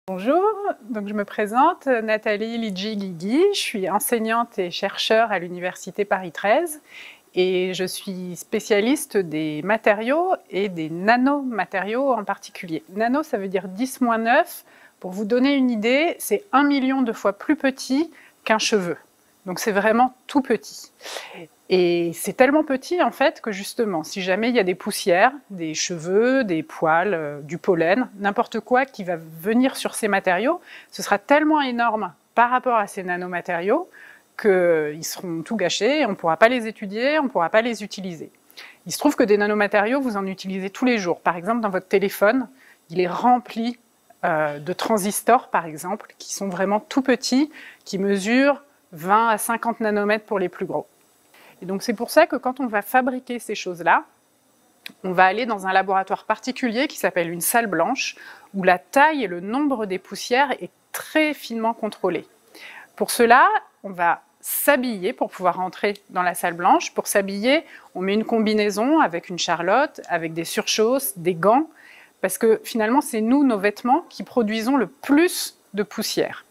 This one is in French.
Bonjour, donc je me présente, Nathalie Lidji-Guigui, je suis enseignante et chercheure à l'Université Paris 13 et je suis spécialiste des matériaux et des nanomatériaux en particulier. Nano, ça veut dire 10-9. Pour vous donner une idée, c'est 1 million de fois plus petit qu'un cheveu. Donc c'est vraiment tout petit. Et c'est tellement petit en fait que justement, si jamais il y a des poussières, des cheveux, des poils, du pollen, n'importe quoi qui va venir sur ces matériaux, ce sera tellement énorme par rapport à ces nanomatériaux qu'ils seront tout gâchés, on ne pourra pas les étudier, on ne pourra pas les utiliser. Il se trouve que des nanomatériaux, vous en utilisez tous les jours. Par exemple, dans votre téléphone, il est rempli de transistors, par exemple, qui sont vraiment tout petits, qui mesurent 20 à 50 nanomètres pour les plus gros. Et donc c'est pour ça que quand on va fabriquer ces choses-là, on va aller dans un laboratoire particulier qui s'appelle une salle blanche, où la taille et le nombre des poussières est très finement contrôlé. Pour cela, on va s'habiller pour pouvoir rentrer dans la salle blanche. Pour s'habiller, on met une combinaison avec une charlotte, avec des surchausses, des gants, parce que finalement, c'est nous, nos vêtements, qui produisons le plus de poussière.